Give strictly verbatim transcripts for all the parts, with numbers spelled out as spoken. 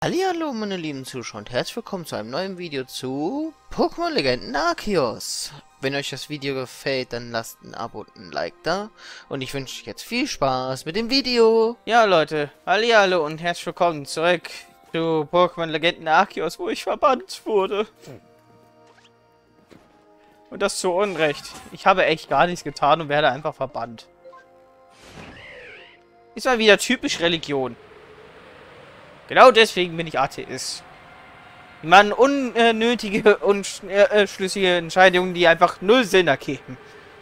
Hallihallo meine lieben Zuschauer und herzlich willkommen zu einem neuen Video zu Pokémon Legenden Arceus. Wenn euch das Video gefällt, dann lasst ein Abo und ein Like da. Und ich wünsche euch jetzt viel Spaß mit dem Video. Ja, Leute, hallihallo und herzlich willkommen zurück zu Pokémon Legenden Arceus, wo ich verbannt wurde. Und das zu Unrecht. Ich habe echt gar nichts getan und werde einfach verbannt. Ist mal wieder typisch Religion. Genau deswegen bin ich Atheist. Man unnötige und schlüssige Entscheidungen, die einfach null Sinn ergeben.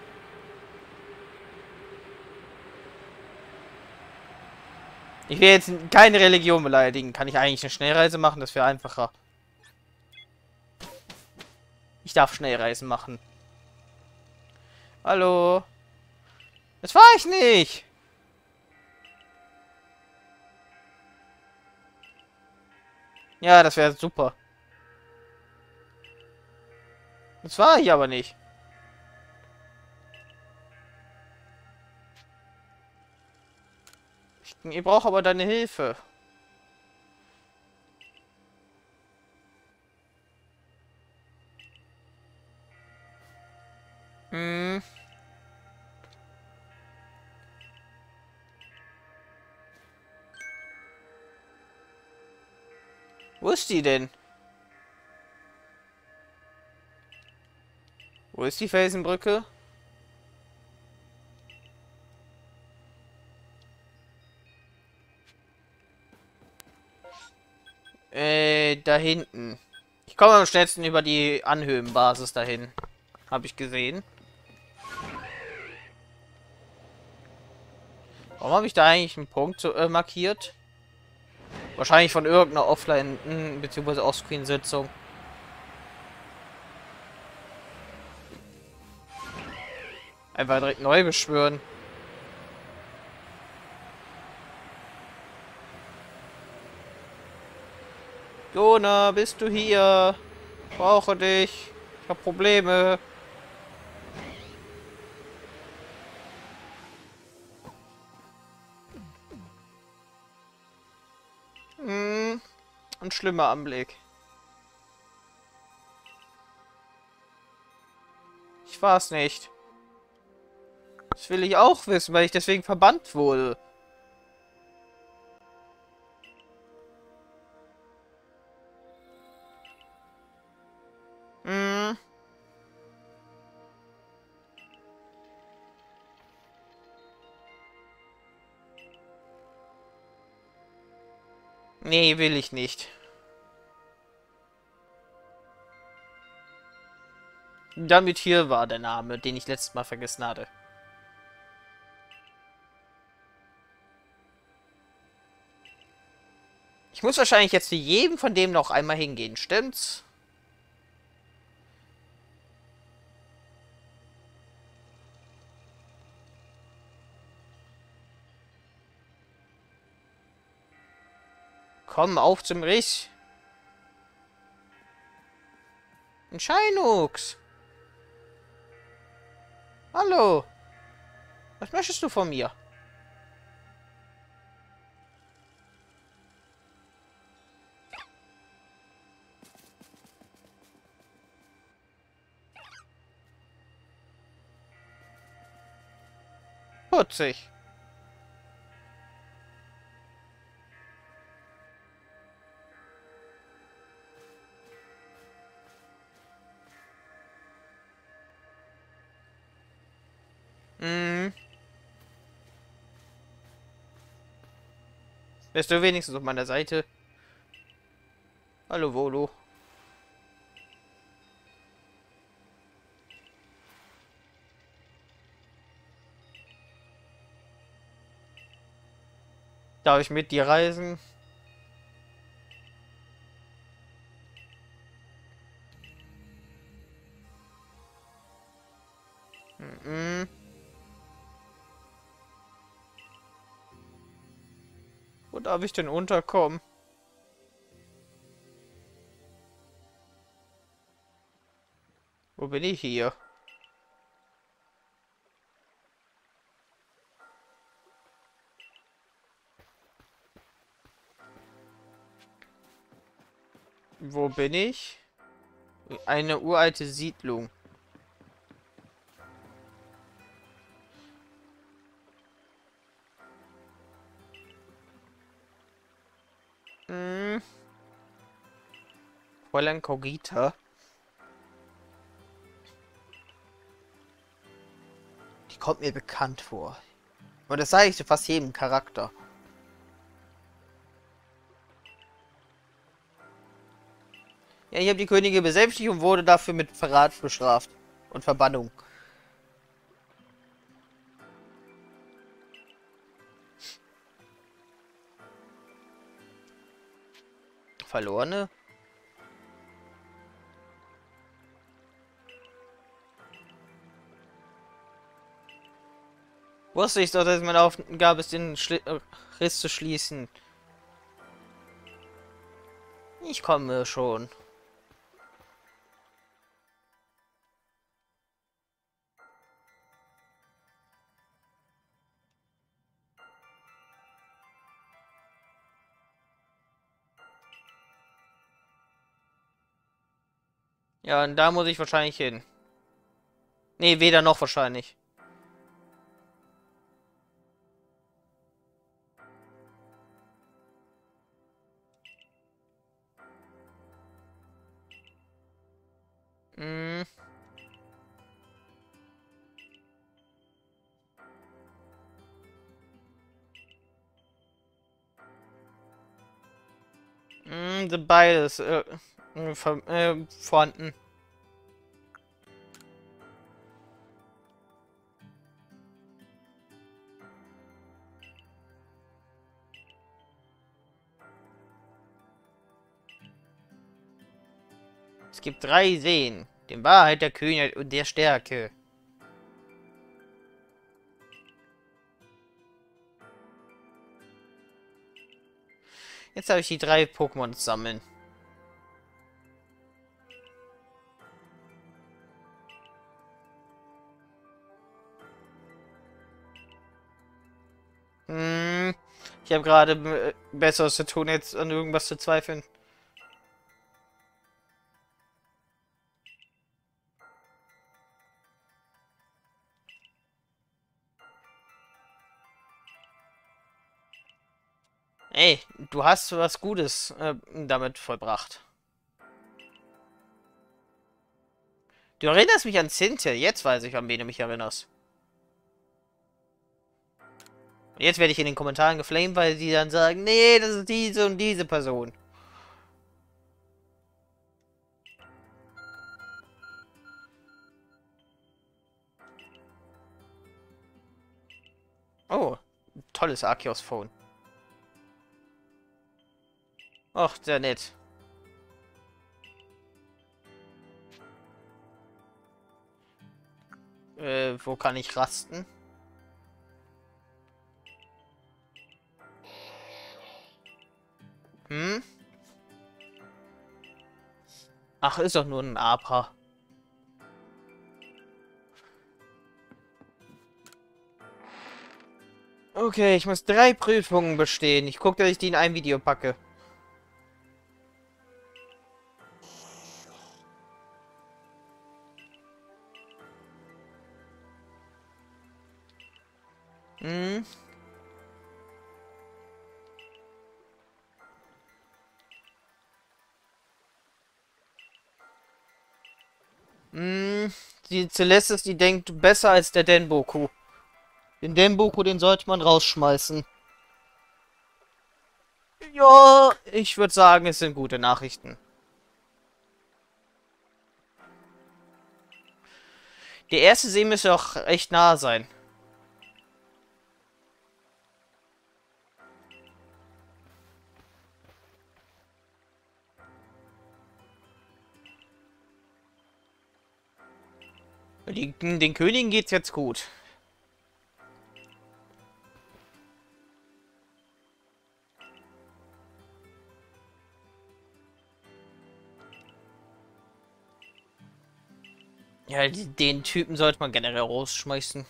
Ich will jetzt keine Religion beleidigen. Kann ich eigentlich eine Schnellreise machen? Das wäre einfacher. Ich darf Schnellreisen machen. Hallo? Das war ich nicht! Ja, das wäre super. Das war ich aber nicht. Ich, ich brauche aber deine Hilfe. Hm. Wo ist die denn? Wo ist die Felsenbrücke? Äh, da hinten. Ich komme am schnellsten über die Anhöhenbasis dahin. Habe ich gesehen. Warum habe ich da eigentlich einen Punkt so, äh, markiert? Wahrscheinlich von irgendeiner Offline- bzw. Offscreen-Sitzung. Einfach direkt neu beschwören. Jona, bist du hier? Ich brauche dich. Ich habe Probleme. Hm, ein schlimmer Anblick. Ich war es nicht. Das will ich auch wissen, weil ich deswegen verbannt wurde. Hm. Nee, will ich nicht. Damit hier war der Name, den ich letztes Mal vergessen hatte. Ich muss wahrscheinlich jetzt zu jedem von dem noch einmal hingehen, stimmt's? Komm, auf zum Riss. Ein Scheinux. Hallo. Was möchtest du von mir? Putzig. Hm. Bist du wenigstens auf meiner Seite? Hallo, Volo. Darf ich mit dir reisen? Mhm. Wo darf ich denn unterkommen? Wo bin ich hier? Wo bin ich? Eine uralte Siedlung. Hm. Fräulein Kogita. Die kommt mir bekannt vor. Und das sage ich zu fast jedem Charakter. Ja, ich habe die Königin besänftigt und wurde dafür mit Verrat bestraft. Und Verbannung. Verlorene? Wusste ich doch, dass meine Aufgabe ist, den Schli äh, Riss zu schließen. Ich komme schon. Ja, und da muss ich wahrscheinlich hin. Nee, weder noch wahrscheinlich. Hm. Hm, sind beides äh, äh, ver äh, vorhanden. Es gibt drei Seen. Den Wahrheit, der Kühnheit und der Stärke. Jetzt habe ich die drei Pokémon sammeln. Hm, ich habe gerade äh, Besseres zu tun, jetzt an irgendwas zu zweifeln. Ey, du hast was Gutes äh, damit vollbracht. Du erinnerst mich an Cynthia. Jetzt weiß ich, an wen du mich erinnerst. Und jetzt werde ich in den Kommentaren geflamed, weil die dann sagen, nee, das ist diese und diese Person. Oh, tolles Arceus-Phone. Och, sehr nett. Äh, wo kann ich rasten? Hm? Ach, ist doch nur ein Abra. Okay, ich muss drei Prüfungen bestehen. Ich gucke, dass ich die in ein Video packe. Hm? Hm, die Celestis, die denkt besser als der Denboku. Den Denboku, den sollte man rausschmeißen. Ja, ich würde sagen, es sind gute Nachrichten. Der erste See müsste auch echt nah sein. Die, den Königen geht's jetzt gut. Ja, die, den Typen sollte man generell rausschmeißen.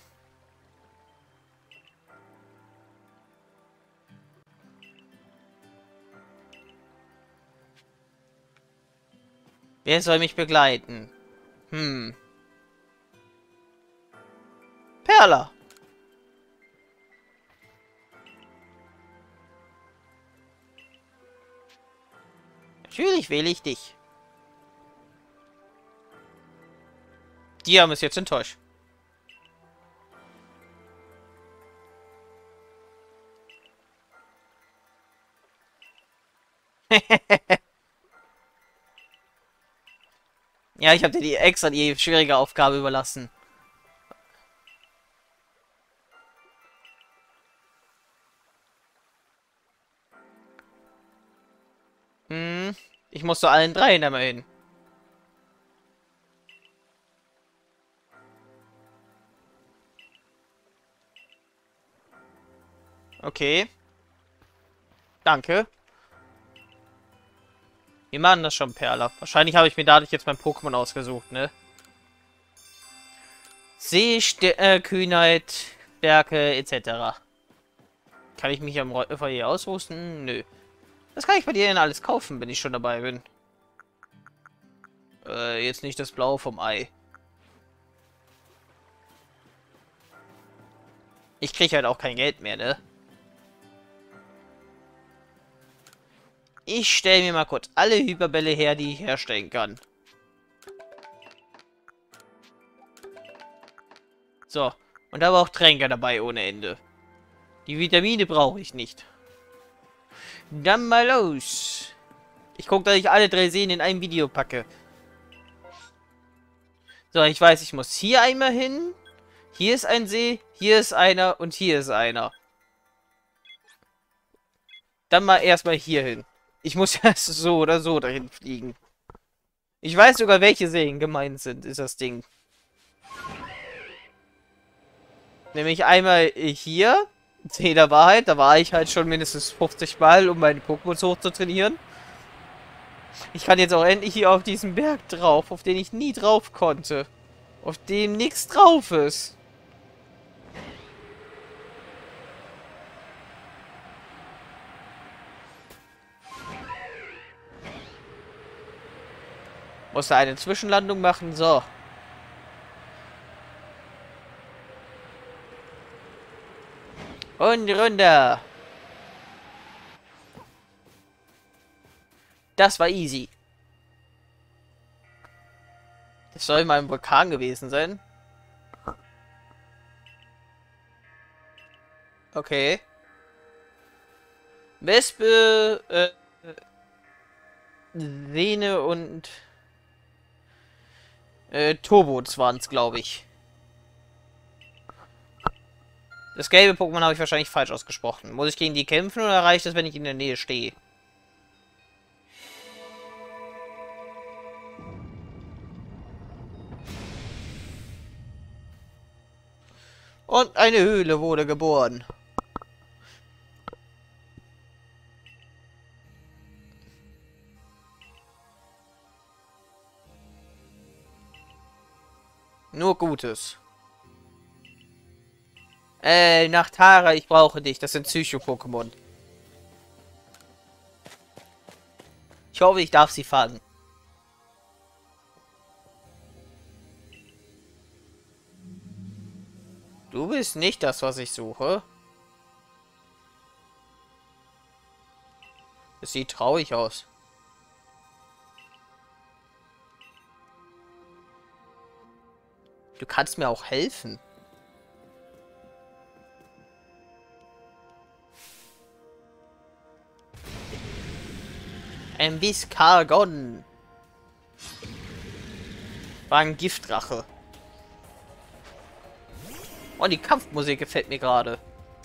Wer soll mich begleiten? Hm. Perla. Natürlich wähle ich dich. Die haben es jetzt enttäuscht. Ja, ich habe dir die extra die schwierige Aufgabe überlassen. Hm, ich muss zu allen dreien einmal hin. Okay. Danke. Wir machen das schon, Perla. Wahrscheinlich habe ich mir dadurch jetzt mein Pokémon ausgesucht, ne? See, St äh, Kühnheit, Stärke, et cetera. Kann ich mich am Feuer ausrüsten? Nö. Das kann ich bei dir denn alles kaufen, wenn ich schon dabei bin. Äh, jetzt nicht das Blau vom Ei. Ich kriege halt auch kein Geld mehr, ne? Ich stelle mir mal kurz alle Hyperbälle her, die ich herstellen kann. So. Und aber auch Tränke dabei ohne Ende. Die Vitamine brauche ich nicht. Dann mal los. Ich gucke, dass ich alle drei Seen in ein Video packe. So, ich weiß, ich muss hier einmal hin. Hier ist ein See, hier ist einer und hier ist einer. Dann mal erstmal hier hin. Ich muss erst so oder so dahin fliegen. Ich weiß sogar, welche Seen gemeint sind, ist das Ding. Nämlich einmal hier, See der Wahrheit, da war ich halt schon mindestens fünfzig Mal, um meine Pokémon hoch zu trainieren. Ich kann jetzt auch endlich hier auf diesen Berg drauf, auf den ich nie drauf konnte. Auf dem nichts drauf ist. Muss da eine Zwischenlandung machen, so. Und runter. Das war easy. Das soll mal ein Vulkan gewesen sein. Okay. Wespe, äh, Sehne und äh, Turbots waren es, glaube ich. Das gelbe Pokémon habe ich wahrscheinlich falsch ausgesprochen. Muss ich gegen die kämpfen oder reicht es, wenn ich in der Nähe stehe? Und eine Höhle wurde geboren. Nur Gutes. Äh, Nachtara, ich brauche dich. Das sind Psycho-Pokémon. Ich hoffe, ich darf sie fangen. Du bist nicht das, was ich suche. Es sieht traurig aus. Du kannst mir auch helfen. Ein Viscargon. War ein Giftdrache. Oh, die Kampfmusik gefällt mir gerade.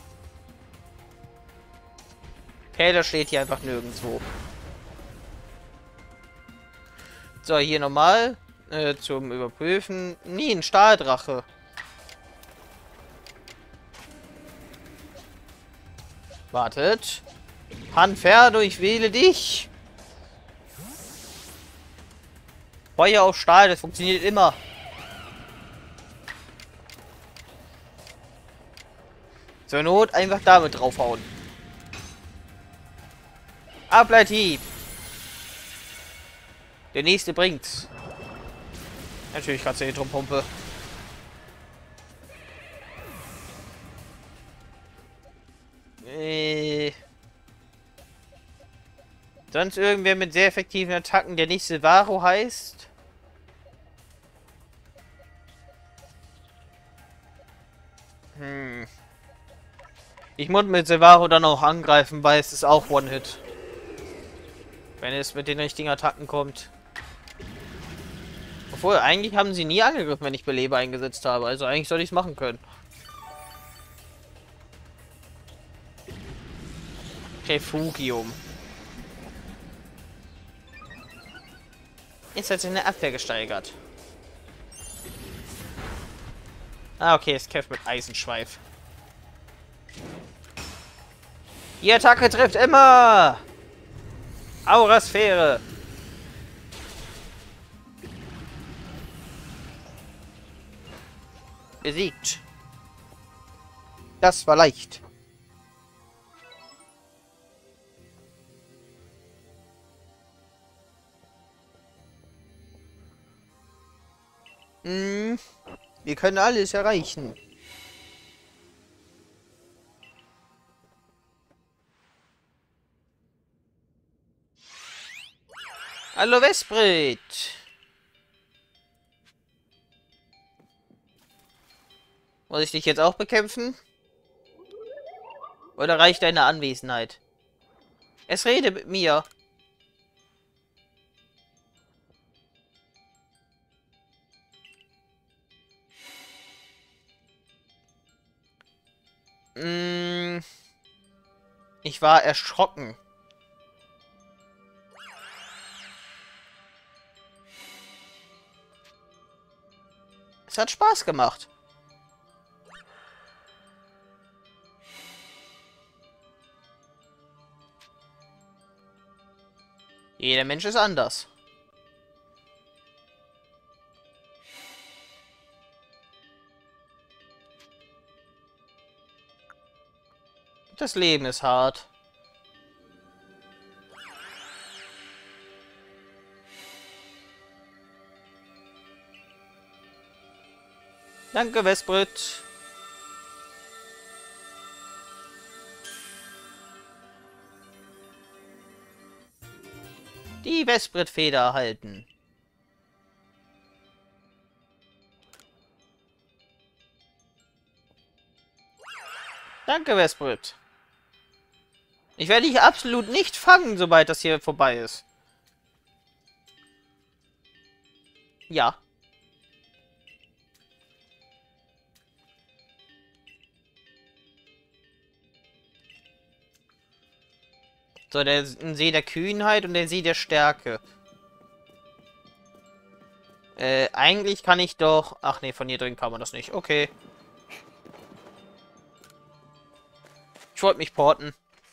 Okay, das steht hier einfach nirgendwo. So, hier nochmal. Äh, zum Überprüfen. Nie ein Stahldrache. Wartet. Hanferdo, ich wähle dich. Feuer auf Stahl, das funktioniert immer. Zur Not einfach damit draufhauen. Ableithieb. Der nächste bringt's. Natürlich kannst du die Trumpumpe. Äh. Sonst irgendwer mit sehr effektiven Attacken, der nicht Silvaro heißt? Hm. Ich muss mit Silvaro dann auch angreifen, weil es ist auch One-Hit. Wenn es mit den richtigen Attacken kommt. Obwohl, eigentlich haben sie nie angegriffen, wenn ich Beleber eingesetzt habe. Also eigentlich soll ich es machen können. Refugium. Jetzt hat sich eine Abwehr gesteigert. Ah, okay, es kämpft mit Eisenschweif. Die Attacke trifft immer! Aurasphäre! Besiegt. Das war leicht. Hm, wir können alles erreichen. Hallo Vesprit! Muss ich dich jetzt auch bekämpfen? Oder reicht deine Anwesenheit? Es rede mit mir. Mm, ich war erschrocken. Es hat Spaß gemacht. Jeder Mensch ist anders. Das Leben ist hart. Danke, Vesprit. Die Vesprit-Feder erhalten. Danke, Vesprit. Ich werde dich absolut nicht fangen, sobald das hier vorbei ist. Ja. So, der See der Kühnheit und der See der Stärke. Äh, eigentlich kann ich doch... Ach nee, von hier drin kann man das nicht. Okay. Ich wollte mich porten.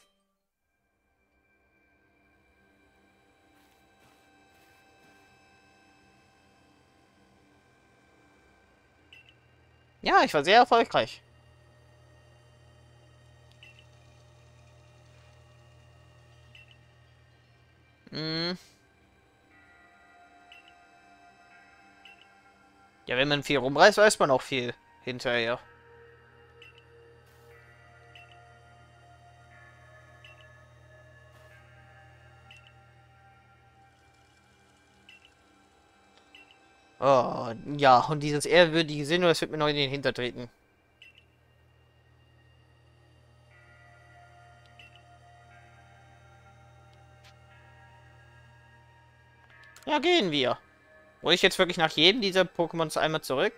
Ja, ich war sehr erfolgreich. Hm. Ja, wenn man viel rumreißt, weiß man auch viel hinterher. Oh, ja, und dieses ehrwürdige Sinn, das wird mir noch in den Hintern treten. Ja, gehen wir. Muss ich jetzt wirklich nach jedem dieser Pokémons einmal zurück?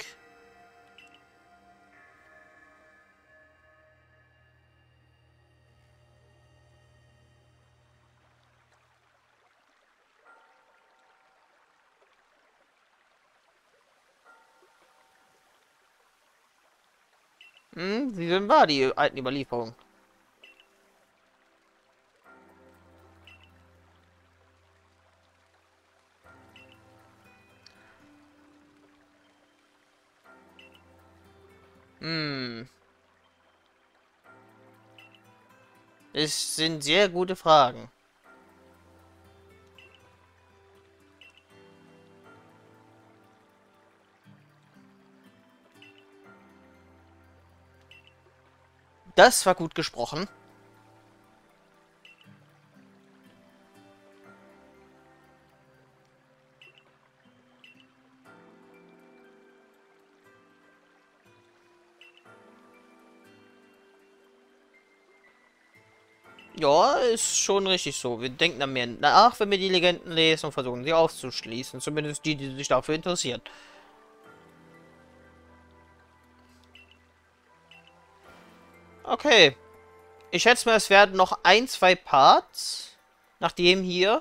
Hm, wie denn war die alten Überlieferungen? Hm. Es sind sehr gute Fragen. Das war gut gesprochen. Ja, ist schon richtig so. Wir denken dann mehr nach, wenn wir die Legenden lesen und versuchen sie auszuschließen. Zumindest die, die sich dafür interessieren. Okay. Ich schätze mal, es werden noch ein, zwei Parts. Nachdem hier.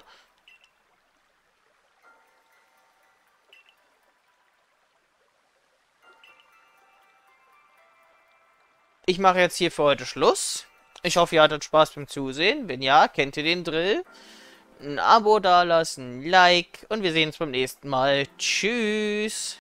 Ich mache jetzt hier für heute Schluss. Ich hoffe, ihr hattet Spaß beim Zusehen. Wenn ja, kennt ihr den Drill. Ein Abo dalassen, ein Like und wir sehen uns beim nächsten Mal. Tschüss.